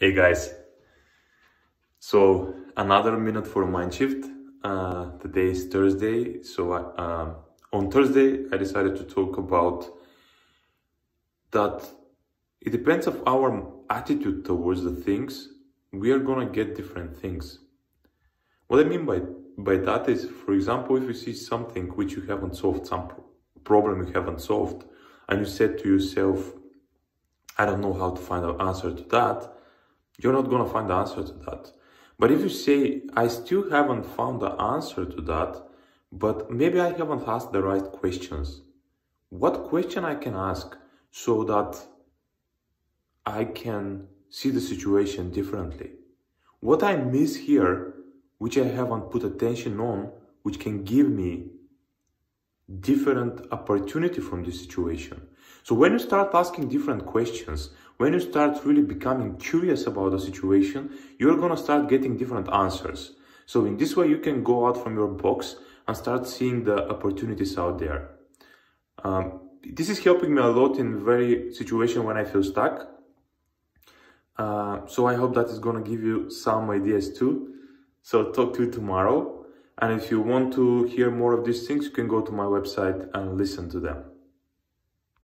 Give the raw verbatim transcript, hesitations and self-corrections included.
Hey guys, so another minute for Mindshift. Uh, today is Thursday, so I, um, on Thursday I decided to talk about that it depends of our attitude towards the things, we are gonna get different things. What I mean by, by that is, for example, if you see something which you haven't solved, some problem you haven't solved, and you said to yourself, I don't know how to find an answer to that, you're not going to find the answer to that. But if you say, I still haven't found the answer to that, but maybe I haven't asked the right questions. What question I can ask so that I can see the situation differently? What I miss here, which I haven't put attention on, which can give me different opportunity from this situation. So when you start asking different questions, when you start really becoming curious about the situation, you're gonna start getting different answers. So in this way, you can go out from your box and start seeing the opportunities out there. Um, this is helping me a lot in very situation when I feel stuck. Uh, so I hope that is gonna give you some ideas too. So talk to you tomorrow. And if you want to hear more of these things, you can go to my website and listen to them.